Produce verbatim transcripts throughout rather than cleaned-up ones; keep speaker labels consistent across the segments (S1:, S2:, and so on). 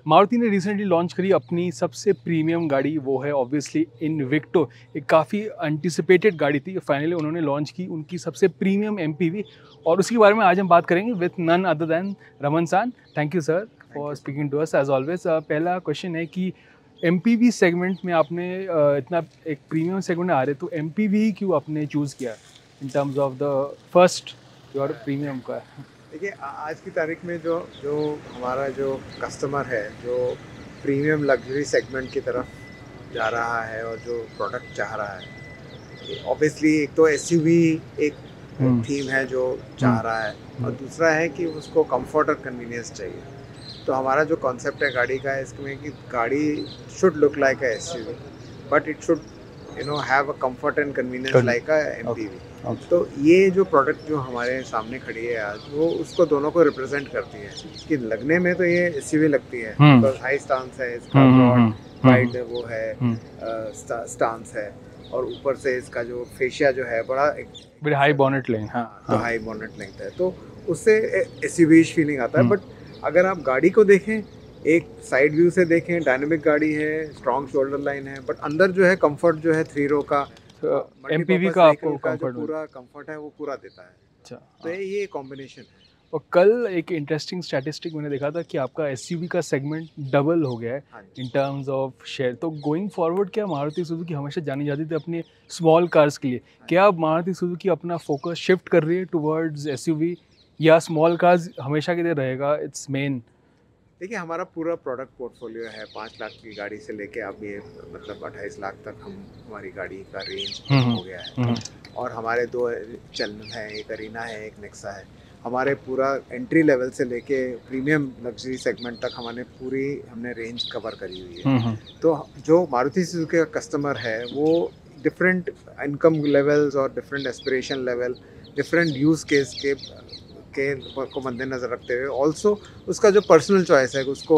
S1: मारुति ने recently launch करी अपनी सबसे प्रीमियम गाड़ी, वो है ऑब्वियसली इन्विक्टो। एक काफ़ी एंटिसिपेटेड गाड़ी थी, फाइनली उन्होंने लॉन्च की उनकी सबसे प्रीमियम एमपीवी, और उसके बारे में आज हम बात करेंगे with none other than Raman सान। Thank you sir for speaking to us as always. पहला क्वेश्चन है कि एमपीवी सेगमेंट में आपने uh, इतना एक प्रीमियम सेगमेंट में आ रहे, तो एमपीवी क्यों आपने चूज़ किया in terms of the first your premium का?
S2: देखिए, आज की तारीख में जो जो हमारा जो कस्टमर है, जो प्रीमियम लग्जरी सेगमेंट की तरफ जा रहा है और जो प्रोडक्ट चाह रहा है, ऑब्वियसली एक तो एसयूवी एक थीम है जो चाह रहा है, और दूसरा है कि उसको कंफर्ट और कन्वीनियंस चाहिए। तो हमारा जो कॉन्सेप्ट है गाड़ी का है इसमें कि गाड़ी should look like a SUV, but it should you know have a comfort and convenience like a MPV. तो ये जो प्रोडक्ट जो हमारे सामने खड़ी है आज, वो उसको दोनों को रिप्रेजेंट करती है कि लगने में तो ये एसयूवी लगती है, बिकॉज हाई स्टांस है इसका, ब्रॉड वाइड वो है स्टांस है, और ऊपर से इसका जो फेशिया जो है बड़ा
S1: बड़ा हाई बॉनेट लेंथ। हाँ,
S2: तो हाई बॉनेट लेंथ है, तो उससे एसयूवीश फीलिंग आता है। बट अगर आप गाड़ी को देखें, एक साइड व्यू से देखें, डायनामिक गाड़ी है, स्ट्रॉन्ग शोल्डर लाइन है, बट अंदर जो है कंफर्ट जो है थ्री रो का,
S1: एमपीवी का आपको
S2: का जो
S1: कंफर्ट
S2: पूरा कंफर्ट है वो पूरा देता है।
S1: अच्छा,
S2: तो ये कॉम्बिनेशन है।
S1: और कल एक इंटरेस्टिंग स्टैटिस्टिक मैंने देखा था कि आपका एसयूवी का सेगमेंट डबल हो गया है इन टर्म्स ऑफ शेयर। तो गोइंग फॉरवर्ड क्या मारुति सुजुकी हमेशा जानी जाती थी अपने स्मॉल कार्स के लिए, क्या अब मारुति सुजुकी अपना फोकस शिफ्ट कर रही है टुवर्ड्स एसयूवी, या स्मॉल कार्स हमेशा के लिए रहेगा इट्स मेन?
S2: देखिए, हमारा पूरा प्रोडक्ट पोर्टफोलियो है, पाँच लाख की गाड़ी से लेके अब ये मतलब अट्ठाईस लाख तक हम हमारी गाड़ी का रेंज हो गया है। और हमारे दो चैनल हैं, एक अरीना है, एक नेक्सा है। हमारे पूरा एंट्री लेवल से लेके प्रीमियम लग्जरी सेगमेंट तक हमारे पूरी हमने रेंज कवर करी हुई है। तो जो मारुति सुजुकी का कस्टमर है वो डिफरेंट इनकम लेवल्स और different aspiration level, different use case के के को मद्देनज़र रखते हुए, ऑल्सो उसका जो पर्सनल चॉइस है, उसको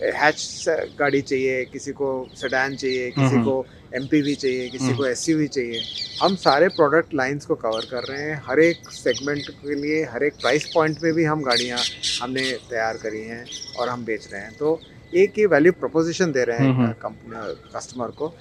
S2: हैच गाड़ी चाहिए, किसी को सेडान चाहिए, किसी को एमपीवी चाहिए, किसी को एसयूवी चाहिए। हम सारे प्रोडक्ट लाइंस को कवर कर रहे हैं, हर एक सेगमेंट के लिए, हर एक प्राइस पॉइंट पे भी हम गाड़ियाँ हमने तैयार करी हैं और हम बेच रहे हैं। तो एक ये वैल्यू प्रोपोजिशन दे रहे हैं कंपनी कस्टमर को,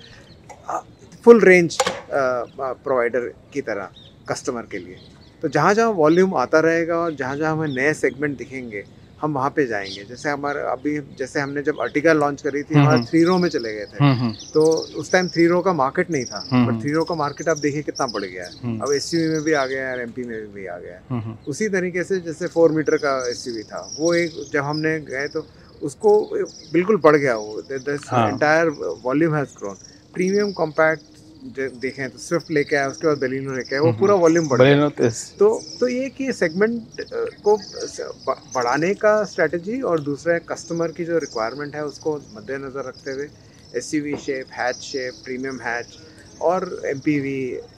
S2: फुल रेंज प्रोवाइडर की तरह कस्टमर के लिए। तो जहाँ जहाँ वॉल्यूम आता रहेगा और जहाँ जहाँ हमें नए सेगमेंट दिखेंगे, हम वहाँ पे जाएंगे। जैसे हमारे अभी जैसे हमने जब अर्टिगा लॉन्च करी थी, हमारे थ्री रो में चले गए थे, तो उस टाइम थ्री रो का मार्केट नहीं था, बट थ्री रो का मार्केट आप देखिए कितना बढ़ गया है। अब एसयूवी में भी आ गया है और एमपी में भी आ गया है। उसी तरीके से जैसे फोर मीटर का एसयूवी था, वो एक जब हमने गए तो उसको बिल्कुल बढ़ गया, वो entire volume has grown. Premium compact देखें तो स्विफ्ट लेके आया, उसके बाद बेलिनो लेके आया, वो पूरा वॉल्यूम बढ़ गया। तो तो ये कि सेगमेंट को बढ़ाने का स्ट्रेटजी, और दूसरा कस्टमर की जो रिक्वायरमेंट है उसको मद्देनज़र रखते हुए SUV shape, hatch shape, premium hatch और एमपीवी,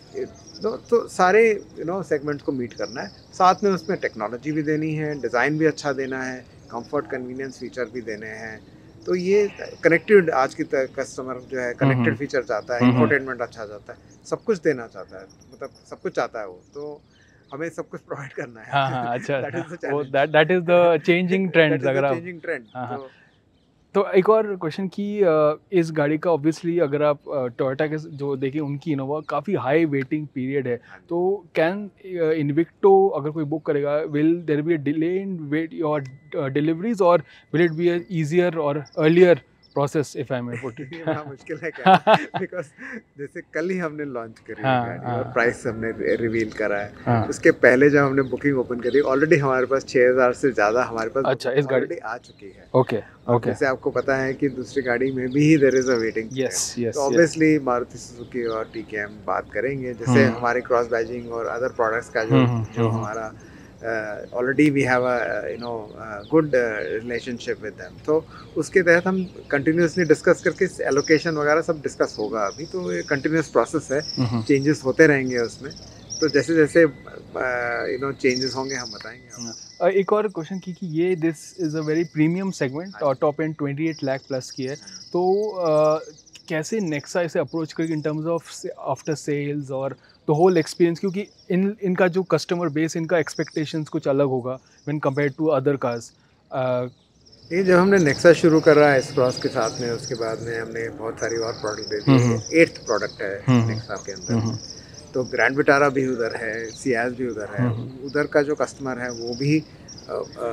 S2: तो तो सारे यू नो सेगमेंट्स को मीट करना है। साथ में उसमें टेक्नोलॉजी भी देनी है, डिज़ाइन भी अच्छा देना है, कंफर्ट कन्वीनियंस फीचर भी देने हैं। तो ये कनेक्टेड, आज की कस्टमर जो है कनेक्टेड फीचर चाहता है, इंफोटेनमेंट अच्छा चाहता है, सब कुछ देना चाहता है, मतलब सब कुछ चाहता है वो, तो हमें सब कुछ प्रोवाइड करना है।
S1: हाँ, हाँ, अच्छा,
S2: दैट इज द
S1: वो
S2: challenge,
S1: that that is the changing trends. अगर आप
S2: चेंजिंग ट्रेंड। तो
S1: तो एक और क्वेश्चन कि uh, इस गाड़ी का ऑब्वियसली अगर आप टोयोटा uh, के जो देखें, उनकी इनोवा काफ़ी हाई वेटिंग पीरियड है, तो कैन इन्विक्टो अगर कोई बुक करेगा, will there be a delay in wait your deliveries, और will it be a easier और earlier process, if I may put it?
S2: ये बड़ा मुश्किल है क्या, बिकॉज जैसे कल ही हमने लॉन्च करी है गाड़ी और प्राइस हमने रिवील करा है। उसके पहले जब हमने बुकिंग ओपन करी, ऑलरेडी हमारे पास छः हज़ार से ज़्यादा हमारे पास
S1: अच्छा इस गाड़ी
S2: ऑलरेडी आ चुकी है।
S1: ओके
S2: ओके, जैसे आपको पता है कि दूसरी गाड़ी में भी there is a waiting.
S1: Yes yes,
S2: तो ऑब्वियसली मारुति सुजुकी और टीकेएम बात करेंगे, जैसे हमारे क्रॉस बैजिंग और अदर प्रोडक्ट्स का जो जो हमारा already we have a you know good relationship with them, तो उसके तहत हम कंटिन्यूसली डिस्कस करके एलोकेशन वगैरह सब डिस्कस होगा अभी। तो ये कंटिन्यूस प्रोसेस है, चेंजेस होते रहेंगे उसमें, तो जैसे जैसे यू नो चेंजेस होंगे हम बताएंगे।
S1: एक और क्वेश्चन की कि ये this is a very premium segment और टॉप एंड अट्ठाईस लाख प्लस की है, तो uh, कैसे नेक्सा इसे अप्रोच करेगी in terms of after sales और द होल एक्सपीरियंस, क्योंकि इन इनका जो कस्टमर बेस, इनका एक्सपेक्टेशंस कुछ अलग होगा when compared to other cars.
S2: ये जब हमने नेक्सा शुरू करा है S-Cross के साथ में, उसके बाद में हमने बहुत सारी और प्रोडक्ट दे दी। एट्थ प्रोडक्ट है नेक्सा के अंदर, तो ग्रैंड विटारा भी उधर है, सियाज भी उधर है। उधर का जो कस्टमर है वो भी आ, आ,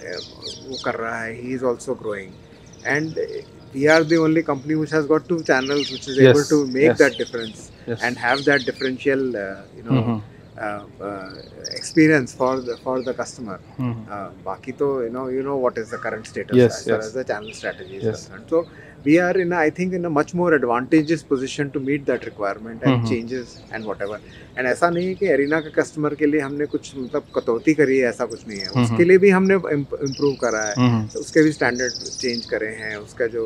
S2: वो कर रहा है, he is also growing and we are the only company which has got two channels which is yes, able to make yes, that difference yes. and have that differential uh, you know mm-hmm. uh, uh, experience for the for the customer. Mm-hmm. uh, baki to you know you know what is the current status yes, as far yes. as the channel strategy is yes. concerned. So we are in a, I think in a much more advantageous position to meet that requirement and mm-hmm. changes and whatever. And ऐसा नहीं है कि arena के customer के लिए हमने कुछ मतलब कटौती करी है, ऐसा कुछ नहीं है। mm-hmm. उसके लिए भी हमने इम्प्रूव करा है, mm-hmm. तो उसके भी स्टैंडर्ड चेंज करे हैं, उसका जो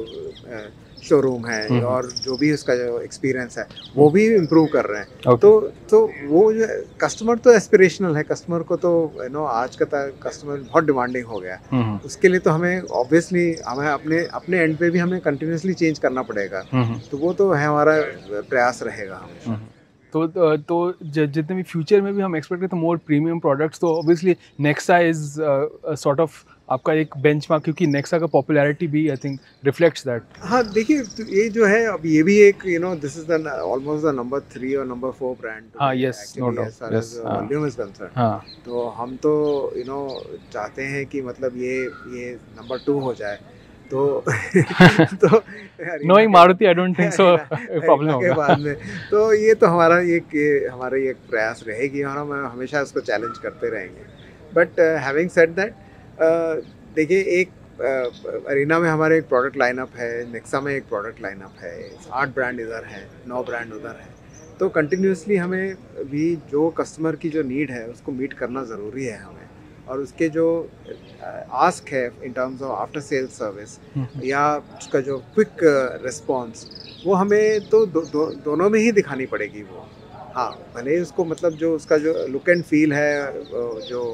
S2: शोरूम है mm-hmm. और जो भी उसका जो एक्सपीरियंस है वो भी इम्प्रूव कर रहे हैं। okay. तो तो वो जो कस्टमर तो एस्पिरेशनल है, कस्टमर को तो यू नो आज का कस्टमर बहुत डिमांडिंग हो गया है। mm-hmm. उसके लिए तो हमें ऑब्वियसली हमें अपने अपने एंड पे भी हमें कंटिन्यूसली चेंज करना पड़ेगा। mm-hmm. तो वो तो है, हमारा प्रयास रहेगा हमेशा। mm-hmm.
S1: तो तो जितने भी फ्यूचर में भी हम एक्सपेक्ट करते हैं मोर प्रीमियम प्रोडक्ट्स, तो obviously Nexa is sort of आपका एक बेंचमार्क, क्योंकि नेक्सा का पॉपुलैरिटी भी आई थिंक रिफ्लेक्ट्स दैट।
S2: हाँ देखिए, तो ये जो है अब ये भी एक you know this is the almost the number three और नंबर फोर ब्रांड।
S1: हाँ yes, no doubt, yes,
S2: volume is concern. हाँ तो हम तो यू नो चाहते हैं कि मतलब ये ये नंबर टू हो जाए। तो तो
S1: knowing Maruti I don't think so problem होगा
S2: बाद में। तो ये तो हमारा एक ये हमारा एक प्रयास रहेगी और हम हमेशा उसको चैलेंज करते रहेंगे। बट हैविंग सेड दैट, देखिए एक एरिना में हमारे एक प्रोडक्ट लाइनअप है, नेक्सा में एक प्रोडक्ट लाइनअप है, आठ ब्रांड इधर है, नौ ब्रांड उधर है। तो कंटिन्यूसली हमें भी जो कस्टमर की जो नीड है उसको मीट करना ज़रूरी है हमें, और उसके जो आस्क है in terms of after sale service या उसका जो क्विक रिस्पॉन्स वो हमें तो दो, दो, दोनों में ही दिखानी पड़ेगी वो। हाँ भले उसको मतलब जो उसका जो लुक एंड फील है जो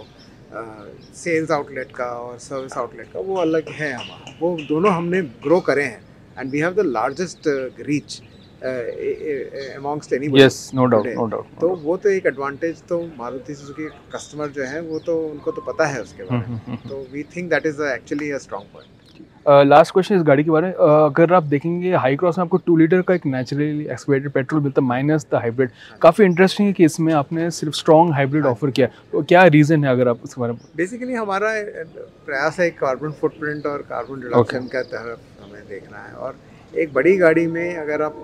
S2: सेल्स आउटलेट का और सर्विस आउटलेट का वो अलग है हमारा, वो दोनों हमने ग्रो करे हैं and we have the largest reach amongst anybody.
S1: Yes, no doubt, no doubt.
S2: तो वो तो एक एडवांटेज तो मारुति सुजुकी कस्टमर जो है वो तो उनको तो पता है उसके बारे में। तो we think that is actually a strong point.
S1: Last question इस गाड़ी के बारे में, uh, अगर आप देखेंगे हाई क्रॉस में आपको टू लीटर का एक नेचुरली एक्सपेक्टेड पेट्रोल मिलता है माइनस द हाइब्रिड। काफ़ी इंटरेस्टिंग है कि इसमें आपने सिर्फ स्ट्रॉन्ग हाइब्रिड ऑफर किया, तो क्या रीज़न है अगर आप उसके बारे में?
S2: बेसिकली हमारा प्रयास है कार्बन फुटप्रिंट और कार्बन रिडक्शन का तरफ हमें देखना है, और एक बड़ी गाड़ी में अगर आप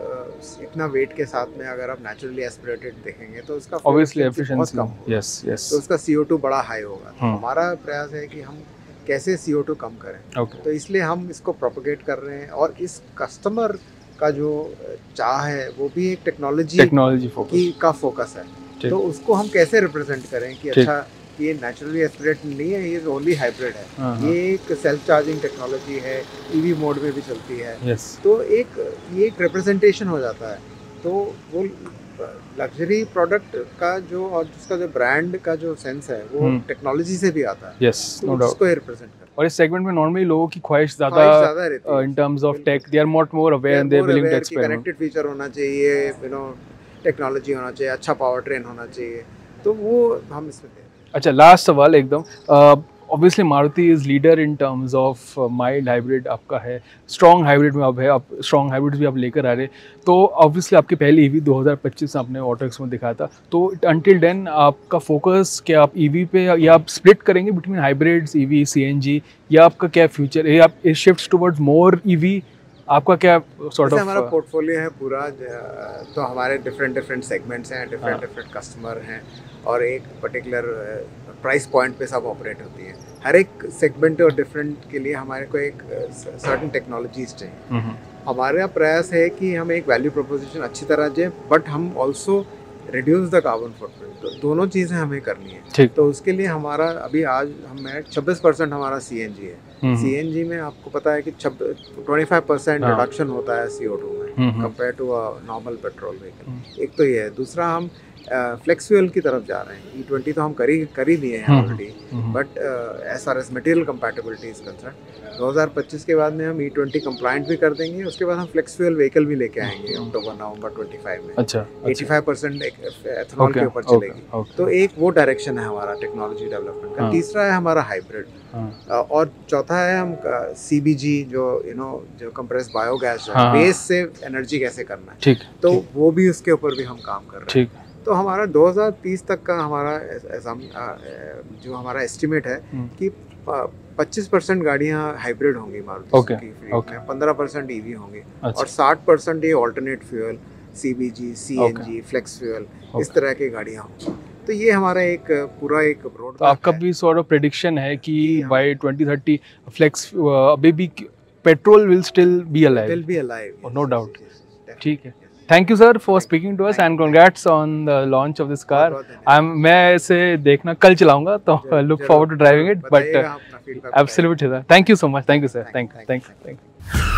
S2: इतना वेट के साथ में अगर आप नेचुरली एस्पिरेटेड देखेंगे तो उसका
S1: ऑब्वियसली एफिशिएंसी
S2: कम होगा।
S1: यस यस
S2: तो उसका सी ओ टू बड़ा हाई होगा। तो हमारा प्रयास है कि हम कैसे सी ओ टू कम करें।
S1: okay.
S2: तो इसलिए हम इसको प्रोपोगेट कर रहे हैं, और इस कस्टमर का जो चाह है वो भी एक टेक्नोलॉजी
S1: टेक्नोलॉजी
S2: की का फोकस है। तो उसको हम कैसे रिप्रेजेंट करें कि अच्छा ये नेचुरली एस्पिरेटेड नहीं है, ये ओनली हाइब्रिड है, ये एक सेल्फ चार्जिंग टेक्नोलॉजी है, ईवी मोड में भी चलती है।
S1: yes.
S2: तो एक ये एक रिप्रेजेंटेशन हो जाता है। तो वो लग्जरी प्रोडक्ट का जो और उसका जो ब्रांड का जो सेंस है वो टेक्नोलॉजी से भी आता है।
S1: yes,
S2: तो
S1: no doubt.
S2: उसको रिप्रेजेंट कर।
S1: और इस सेगमेंट में नॉर्मली लोगों की ख्वाहिश ज़्यादा in terms of tech, they are more more aware and they are willing to experiment.
S2: Connected feature होना चाहिए, यू नो टेक्नोलॉजी होना चाहिए, अच्छा पावर ट्रेन होना चाहिए, तो वो हम इसमें दे।
S1: अच्छा, लास्ट सवाल एकदम, obviously Maruti is leader in terms of mild hybrid आपका है, स्ट्रॉन्ग हाइब्रिड में अब है, आप स्ट्रॉन्ग हाइब्रिड भी आप लेकर आ रहे, तो ऑब्वियसली आपकी पहली ईवी दो हज़ार पच्चीस आपने ऑटोएक्स में दिखाया था, तो अंटिल देन आपका फोकस क्या आप ईवी पे या आप स्प्लिट करेंगे बिटवीन हाइब्रिड्स, ईवी, सीएनजी, या आपका क्या फ्यूचर है, आप it shifts towards more EV, आपका क्या सॉर्ट ऑफ?
S2: हमारा पोर्टफोलियो है पूरा, तो हमारे डिफरेंट डिफरेंट सेगमेंट्स हैं, डिफरेंट डिफरेंट कस्टमर हैं, और एक पर्टिकुलर प्राइस पॉइंट पे सब ऑपरेट होती है। हर एक सेगमेंट और डिफरेंट के लिए हमारे को एक सर्टेन टेक्नोलॉजीज चाहिए। हमारा प्रयास है कि हम एक वैल्यू प्रोपोजिशन अच्छी तरह दें, बट हम also reduce the carbon footprint, तो दोनों चीज़ें हमें करनी है। तो उसके लिए हमारा अभी आज हमें छब्बीस परसेंट हमारा सीएनजी है। सीएनजी में आपको पता है कि पच्चीस परसेंट रिडक्शन होता है सी ओ टू में compare to a normal petrol vehicle. एक तो ये है, दूसरा हम फ्लेक्स फ्यूल की तरफ जा रहे हैं। ई ट्वेंटी तो हम कर ही कर ही लिए हैं already, but as far as material compatibility is concern दो हज़ार पच्चीस के बाद में हम ई ट्वेंटी कंप्लाइंट भी कर देंगे। उसके बाद हम फ्लेक्स फ्यूल व्हीकल भी लेके आएंगे अक्टूबर नवंबर पच्चीस में। अच्छा, पचासी परसेंट एथनॉल के ऊपर चलेगी। तो एक वो डायरेक्शन है हमारा टेक्नोलॉजी डेवलपमेंट का। तीसरा है हमारा हाइब्रिड, और चौथा है हम सीबीजी जो यू नो जो कंप्रेस्ड बायोगैस है, वेस्ट से एनर्जी कैसे करना है, ठीक, तो ठीक। वो भी उसके ऊपर भी हम काम कर रहे हैं। तो हमारा दो हज़ार तीस तक का हमारा जो हमारा एस्टिमेट है कि पच्चीस परसेंट गाड़ियाँ हाइब्रिड होंगी मारुति सुजुकी फ्लीट में, पंद्रह परसेंट ईवी होंगी, अच्छा। और साठ परसेंट ये alternate fuel, CBG, CNG, flex fuel, इस तरह की गाड़ियाँ होंगी। तो ये हमारा एक पूरा एक रोड।
S1: तो आपका भी सॉर्ट ऑफ प्रेडिक्शन है कि बाय ट्वेंटी थर्टी फ्लेक्स अभी भी petrol will still be alive,
S2: will be alive,
S1: no doubt. ठीक है, thank you sir for speaking to us and congrats on the launch of this car. I am मैं इसे देखना कल चलाऊंगा, तो look forward to driving it, but absolutely sir, thank you so much, thank you sir, thank you thank you.